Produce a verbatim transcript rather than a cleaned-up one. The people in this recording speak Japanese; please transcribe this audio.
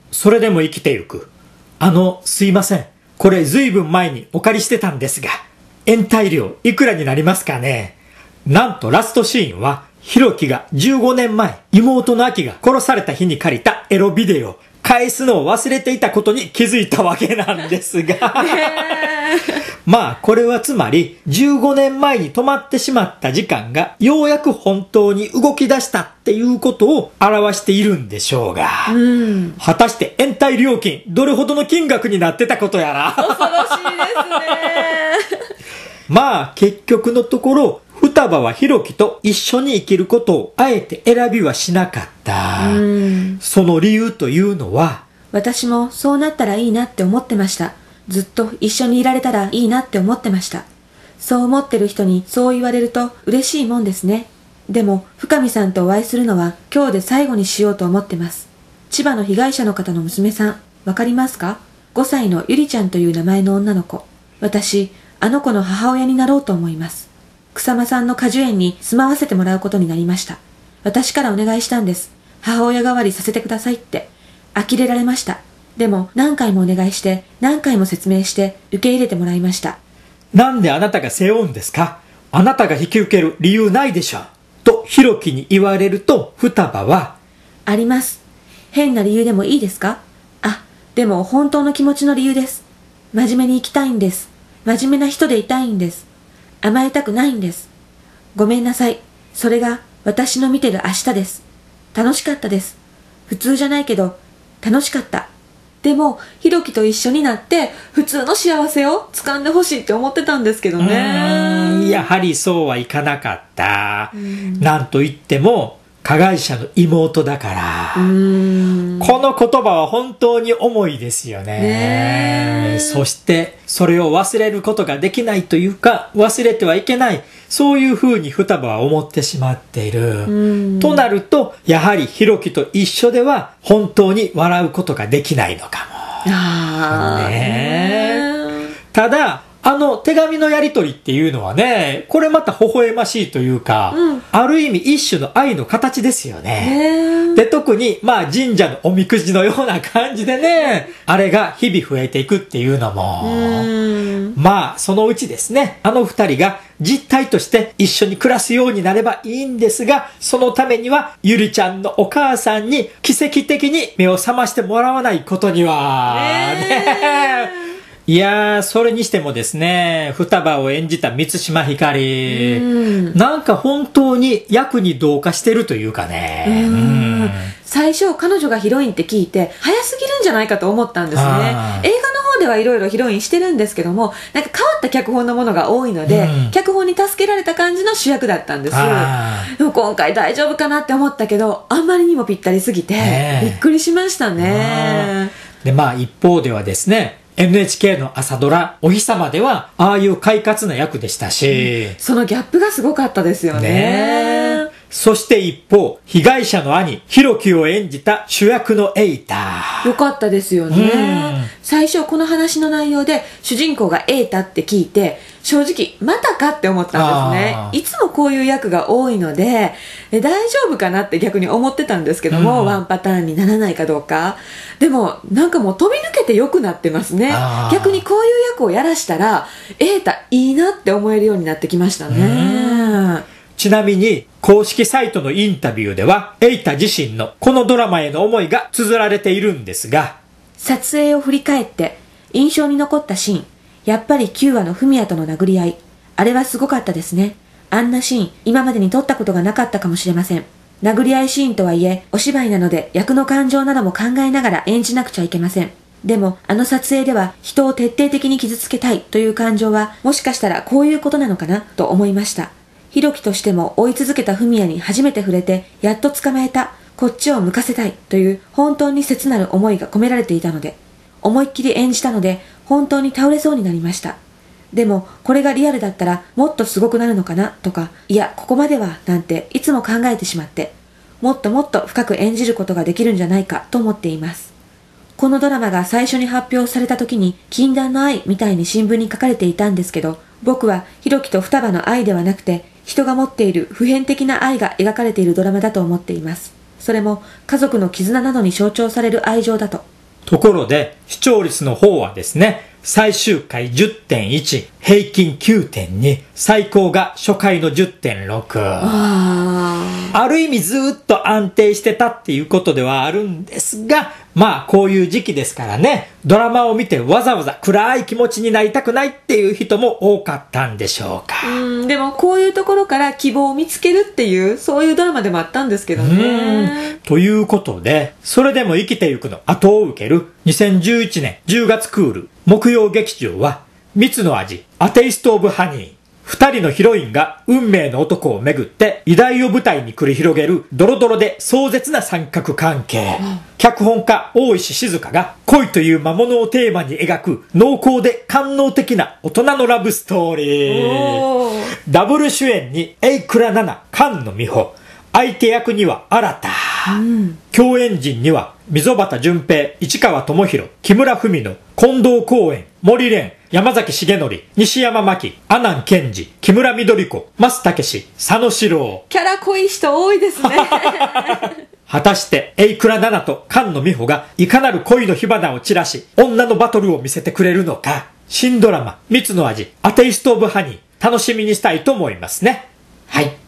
それでも生きてゆく。あの、すいません。これずいぶん前にお借りしてたんですが、延滞料いくらになりますかね。なんとラストシーンは、ひろきがじゅうごねんまえ、妹のあきが殺された日に借りたエロビデオ、返すのを忘れていたことに気づいたわけなんですが。まあ、これはつまり、じゅうごねんまえに止まってしまった時間が、ようやく本当に動き出したっていうことを表しているんでしょうが。うん、果たして延滞料金、どれほどの金額になってたことやら。 恐ろしいですね。 まあ、結局のところ、双葉はひろきと一緒に生きることをあえて選びはしなかった。うん、その理由というのは、 私もそうなったらいいなって思ってました。ずっと一緒にいられたらいいなって思ってました。そう思ってる人にそう言われると嬉しいもんですね。でも、深見さんとお会いするのは今日で最後にしようと思ってます。千葉の被害者の方の娘さん、わかりますか？ ご 歳のゆりちゃんという名前の女の子。私、あの子の母親になろうと思います。草間さんの果樹園に住まわせてもらうことになりました。私からお願いしたんです。母親代わりさせてくださいって。呆れられました。でも何回もお願いして、何回も説明して受け入れてもらいました。 なんであなたが背負うんですか？あなたが引き受ける理由ないでしょ。とひろきに言われると、双葉は、 あります。変な理由でもいいですか？あ、でも本当の気持ちの理由です。真面目に生きたいんです。真面目な人でいたいんです。甘えたくないんです。ごめんなさい。それが私の見てる明日です。楽しかったです。普通じゃないけど、楽しかった。でも、ひろきと一緒になって、普通の幸せを掴んでほしいって思ってたんですけどね。 やはりそうはいかなかった。なんといっても、加害者の妹だから。この言葉は本当に重いですよね。ねそして、それを忘れることができないというか、忘れてはいけない。そういうふうに双葉は思ってしまっている。となると、やはりひろきと一緒では本当に笑うことができないのかも。あねただ、あの手紙のやり取りっていうのはね、これまた微笑ましいというか、うん、ある意味一種の愛の形ですよね。で、特に、まあ神社のおみくじのような感じでね、あれが日々増えていくっていうのも、まあそのうちですね、あの二人が実体として一緒に暮らすようになればいいんですが、そのためにはゆりちゃんのお母さんに奇跡的に目を覚ましてもらわないことには、ねいやー、それにしてもですね、双葉を演じた満島ひかり、んなんか本当に役に同化してるというかね。うんうん最初、彼女がヒロインって聞いて、早すぎるんじゃないかと思ったんですね。映画の方ではいろいろヒロインしてるんですけども、なんか変わった脚本のものが多いので、うん、脚本に助けられた感じの主役だったんです。でも今回大丈夫かなって思ったけど、あんまりにもぴったりすぎて、びっくりしましたね。 で、まあ一方ではですね、エヌエイチケー の朝ドラ、お日様では、ああいう快活な役でしたし、うん、 そのギャップがすごかったですよね。ねそして一方、被害者の兄、ひろきを演じた主役のエイタ。 よかったですよね。最初この話の内容で主人公がエイタって聞いて、正直またかって思ったんですね。いつもこういう役が多いので、大丈夫かなって逆に思ってたんですけども、うん、ワンパターンにならないかどうか。でもなんかもう飛び抜けて良くなってますね。逆にこういう役をやらしたら、エイタいいなって思えるようになってきましたね。 ちなみに、公式サイトのインタビューでは、エイタ自身のこのドラマへの思いが綴られているんですが、 撮影を振り返って印象に残ったシーン、やっぱりきゅうわのフミヤとの殴り合い。あれはすごかったですね。あんなシーン、今までに撮ったことがなかったかもしれません。殴り合いシーンとはいえ、お芝居なので役の感情なども考えながら演じなくちゃいけません。でも、あの撮影では人を徹底的に傷つけたいという感情は、もしかしたらこういうことなのかなと思いました。ひろきとしても追い続けたフミヤに初めて触れて、やっと捕まえた、こっちを向かせたいという本当に切なる思いが込められていたので、思いっきり演じたので、本当に倒れそうになりました。でも、これがリアルだったらもっとすごくなるのかなとか、いや、ここまではなんていつも考えてしまって、もっともっと深く演じることができるんじゃないかと思っています。このドラマが最初に発表された時に、禁断の愛みたいに新聞に書かれていたんですけど、僕はひろきと双葉の愛ではなくて、人が持っている普遍的な愛が描かれているドラマだと思っています。それも家族の絆などに象徴される愛情だと。 ところで、視聴率の方はですね、最終回 じゅってんいち、平均 きゅうてんに、最高が初回の じゅってんろく。あ, ある意味ずーっと安定してたっていうことではあるんですが、まあこういう時期ですからね、ドラマを見てわざわざ暗い気持ちになりたくないっていう人も多かったんでしょうか。 うん、でもこういうところから希望を見つけるっていう、そういうドラマでもあったんですけどね。 ということで、それでも生きてゆくの後を受けるにせんじゅういちねんじゅうがつクール木曜劇場は、蜜の味、アテイスト・オブ・ハニー。二人のヒロインが運命の男をめぐって偉大を舞台に繰り広げるドロドロで壮絶な三角関係。うん、脚本家大石静香が恋という魔物をテーマに描く濃厚で官能的な大人のラブストーリー。ダブル主演に榮倉奈々、菅野美穂。相手役には新田。うん、共演陣には溝端淳平、市川智弘、木村文乃、近藤光円、森蓮、山崎重則、西山真紀、阿南健二、木村緑子、増武史、佐野史郎。 キャラ濃い人多いですね。 果たして榮倉奈々と菅野美穂がいかなる恋の火花を散らし、女のバトルを見せてくれるのか。新ドラマ、蜜の味、アテイスト・オブ・ハニー、楽しみにしたいと思いますね。はい。